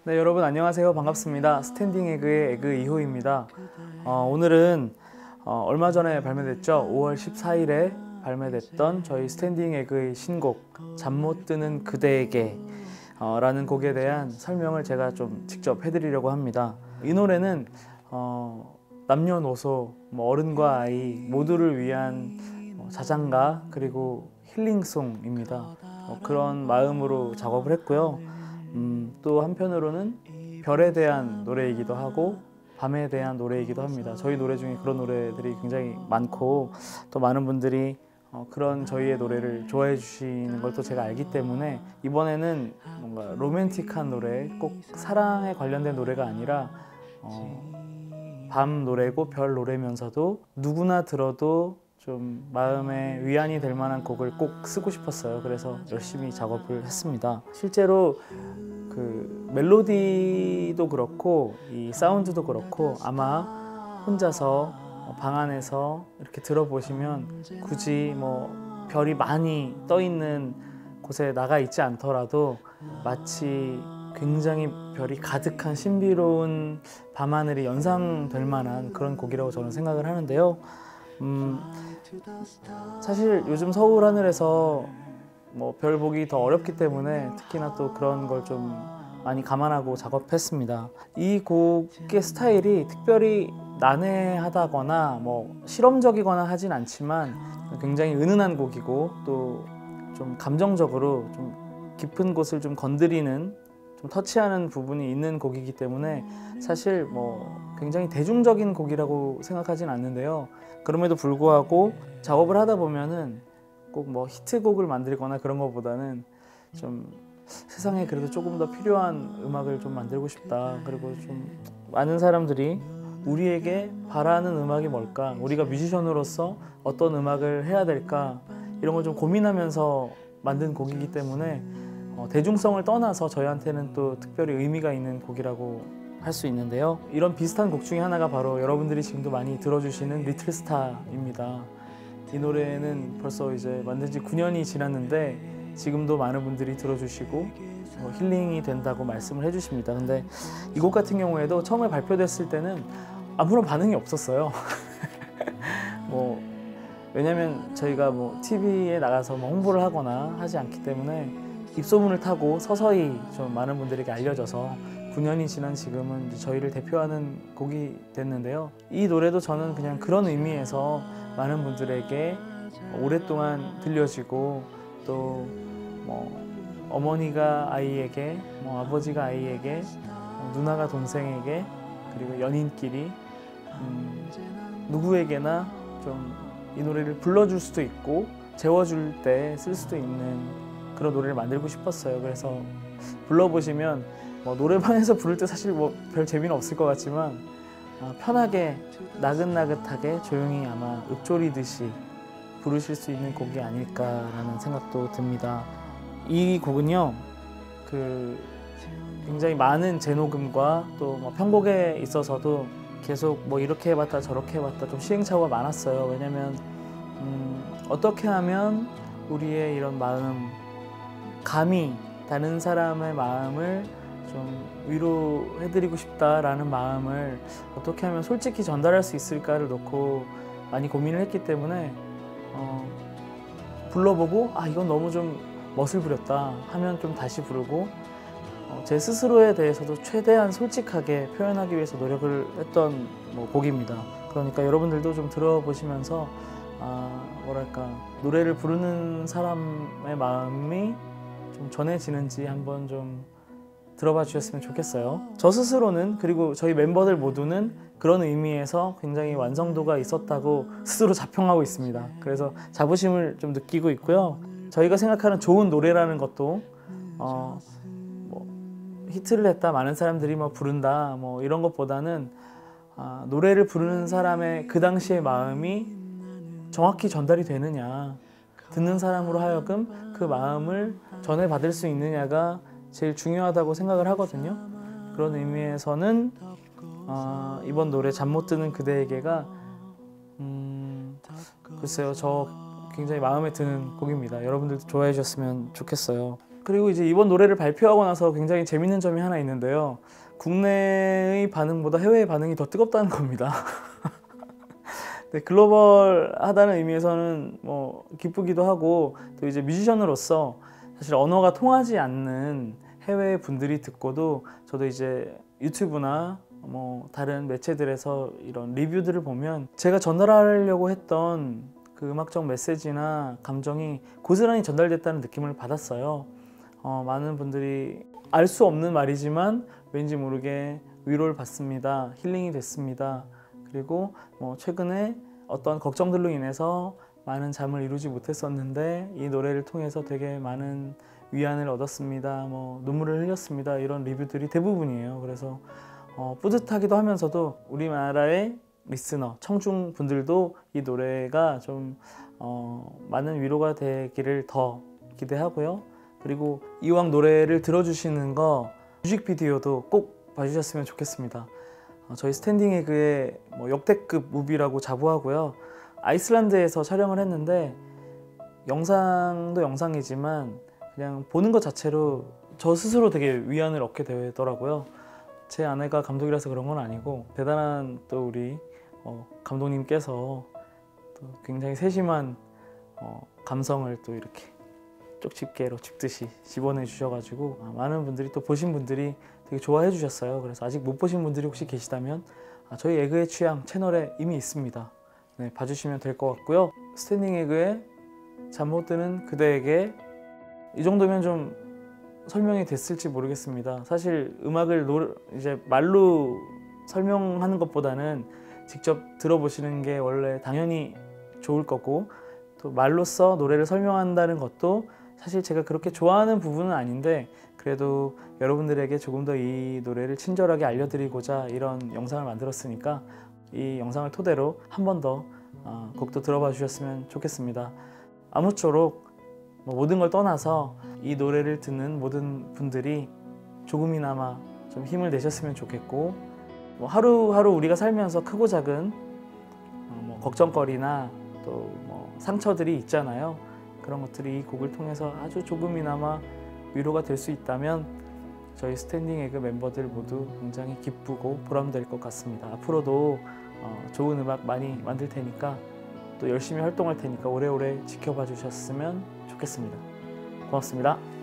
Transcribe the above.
네, 여러분 안녕하세요. 반갑습니다. 스탠딩 에그의 에그 2호입니다. 오늘은 얼마 전에 발매됐죠. 5월 14일에 발매됐던 저희 스탠딩 에그의 신곡 잠 못 드는 그대에게 라는 곡에 대한 설명을 제가 좀 직접 해드리려고 합니다. 이 노래는 남녀노소, 어른과 아이 모두를 위한 자장가 그리고 힐링송입니다. 그런 마음으로 작업을 했고요. 또 한편으로는 별에 대한 노래이기도 하고 밤에 대한 노래이기도 합니다. 저희 노래 중에 그런 노래들이 굉장히 많고 또 많은 분들이 그런 저희의 노래를 좋아해 주시는 걸 또 제가 알기 때문에 이번에는 뭔가 로맨틱한 노래, 꼭 사랑에 관련된 노래가 아니라 밤 노래고 별 노래면서도 누구나 들어도 좀 마음에 위안이 될 만한 곡을 꼭 쓰고 싶었어요. 그래서 열심히 작업을 했습니다. 실제로 그 멜로디도 그렇고 이 사운드도 그렇고 아마 혼자서 방 안에서 이렇게 들어보시면 굳이 별이 많이 떠 있는 곳에 나가 있지 않더라도 마치 굉장히 별이 가득한 신비로운 밤하늘이 연상될 만한 그런 곡이라고 저는 생각을 하는데요. 사실 요즘 서울 하늘에서 별 보기 더 어렵기 때문에 특히나 또 그런 걸 좀 많이 감안하고 작업했습니다. 이 곡의 스타일이 특별히 난해하다거나 실험적이거나 하진 않지만 굉장히 은은한 곡이고 또 좀 감정적으로 좀 깊은 곳을 좀 건드리는, 좀 터치하는 부분이 있는 곡이기 때문에 사실 굉장히 대중적인 곡이라고 생각하진 않는데요. 그럼에도 불구하고 작업을 하다 보면은 꼭 히트곡을 만들거나 그런 것보다는 좀 세상에 그래도 조금 더 필요한 음악을 좀 만들고 싶다. 그리고 좀 많은 사람들이 우리에게 바라는 음악이 뭘까? 우리가 뮤지션으로서 어떤 음악을 해야 될까? 이런 걸 좀 고민하면서 만든 곡이기 때문에 대중성을 떠나서 저희한테는 또 특별히 의미가 있는 곡이라고 할 수 있는데요. 이런 비슷한 곡 중에 하나가 바로 여러분들이 지금도 많이 들어주시는 리틀스타입니다. 이 노래는 벌써 이제 만든 지 9년이 지났는데 지금도 많은 분들이 들어주시고 힐링이 된다고 말씀을 해주십니다. 근데 이 곡 같은 경우에도 처음에 발표됐을 때는 아무런 반응이 없었어요. 왜냐면 저희가 TV에 나가서 홍보를 하거나 하지 않기 때문에 입소문을 타고 서서히 좀 많은 분들에게 알려져서 9년이 지난 지금은 이제 저희를 대표하는 곡이 됐는데요. 이 노래도 저는 그냥 그런 의미에서 많은 분들에게 오랫동안 들려지고 또 어머니가 아이에게, 아버지가 아이에게, 누나가 동생에게, 그리고 연인끼리 누구에게나 좀 이 노래를 불러줄 수도 있고 재워줄 때 쓸 수도 있는 그런 노래를 만들고 싶었어요. 그래서 불러보시면 노래방에서 부를 때 사실 별 재미는 없을 것 같지만 편하게 나긋나긋하게 조용히 아마 읊조리듯이 부르실 수 있는 곡이 아닐까라는 생각도 듭니다. 이 곡은요, 굉장히 많은 재녹음과 또 편곡에 있어서도 계속 이렇게 해봤다 저렇게 해봤다 좀 시행착오가 많았어요. 왜냐면 어떻게 하면 우리의 이런 마음, 감히 다른 사람의 마음을 좀 위로해드리고 싶다라는 마음을 어떻게 하면 솔직히 전달할 수 있을까를 놓고 많이 고민을 했기 때문에 불러보고 이건 너무 좀 멋을 부렸다 하면 좀 다시 부르고 제 스스로에 대해서도 최대한 솔직하게 표현하기 위해서 노력을 했던 곡입니다. 그러니까 여러분들도 좀 들어보시면서 노래를 부르는 사람의 마음이 좀 전해지는지 한번 좀 들어봐 주셨으면 좋겠어요. 저 스스로는, 그리고 저희 멤버들 모두는 그런 의미에서 굉장히 완성도가 있었다고 스스로 자평하고 있습니다. 그래서 자부심을 좀 느끼고 있고요. 저희가 생각하는 좋은 노래라는 것도 히트를 했다, 많은 사람들이 부른다 이런 것보다는 노래를 부르는 사람의 그 당시의 마음이 정확히 전달이 되느냐, 듣는 사람으로 하여금 그 마음을 전해받을 수 있느냐가 제일 중요하다고 생각을 하거든요. 그런 의미에서는 이번 노래 잠 못 드는 그대에게가 글쎄요, 저 굉장히 마음에 드는 곡입니다. 여러분들도 좋아해 주셨으면 좋겠어요. 그리고 이제 이번 노래를 발표하고 나서 굉장히 재밌는 점이 하나 있는데요. 국내의 반응보다 해외의 반응이 더 뜨겁다는 겁니다. 네, 글로벌하다는 의미에서는 뭐 기쁘기도 하고, 또 이제 뮤지션으로서 사실 언어가 통하지 않는 해외 분들이 듣고도 저도 이제 유튜브나 뭐 다른 매체들에서 이런 리뷰들을 보면 제가 전달하려고 했던 그 음악적 메시지나 감정이 고스란히 전달됐다는 느낌을 받았어요. 많은 분들이 알 수 없는 말이지만 왠지 모르게 위로를 받습니다. 힐링이 됐습니다. 그리고 뭐 최근에 어떤 걱정들로 인해서 많은 잠을 이루지 못했었는데 이 노래를 통해서 되게 많은 위안을 얻었습니다. 뭐 눈물을 흘렸습니다. 이런 리뷰들이 대부분이에요. 그래서 뿌듯하기도 하면서도 우리나라의 리스너, 청중 분들도 이 노래가 좀 많은 위로가 되기를 더 기대하고요. 그리고 이왕 노래를 들어주시는 거 뮤직비디오도 꼭 봐주셨으면 좋겠습니다. 저희 스탠딩 에그의 뭐 역대급 무비라고 자부하고요. 아이슬란드에서 촬영을 했는데 영상도 영상이지만 그냥 보는 것 자체로 저 스스로 되게 위안을 얻게 되더라고요. 제 아내가 감독이라서 그런 건 아니고 대단한 또 우리 감독님께서 또 굉장히 세심한 감성을 또 이렇게 쪽집게로 짚듯이 집어내 주셔가지고 많은 분들이 또 보신 분들이 되게 좋아해 주셨어요. 그래서 아직 못 보신 분들이 혹시 계시다면 저희 에그의 취향 채널에 이미 있습니다. 네, 봐주시면 될 것 같고요. 스탠딩 에그의 잠 못 드는 그대에게 이 정도면 좀 설명이 됐을지 모르겠습니다. 사실 음악을 이제 말로 설명하는 것보다는 직접 들어보시는 게 원래 당연히 좋을 거고, 또 말로써 노래를 설명한다는 것도 사실 제가 그렇게 좋아하는 부분은 아닌데 그래도 여러분들에게 조금 더 이 노래를 친절하게 알려드리고자 이런 영상을 만들었으니까 이 영상을 토대로 한 번 더 곡도 들어봐 주셨으면 좋겠습니다. 아무쪼록 모든 걸 떠나서 이 노래를 듣는 모든 분들이 조금이나마 좀 힘을 내셨으면 좋겠고, 하루하루 우리가 살면서 크고 작은 걱정거리나 또 상처들이 있잖아요. 그런 것들이 이 곡을 통해서 아주 조금이나마 위로가 될 수 있다면 저희 스탠딩 에그 멤버들 모두 굉장히 기쁘고 보람될 것 같습니다. 앞으로도 좋은 음악 많이 만들 테니까 또 열심히 활동할 테니까 오래오래 지켜봐 주셨으면 좋겠습니다. 고맙습니다.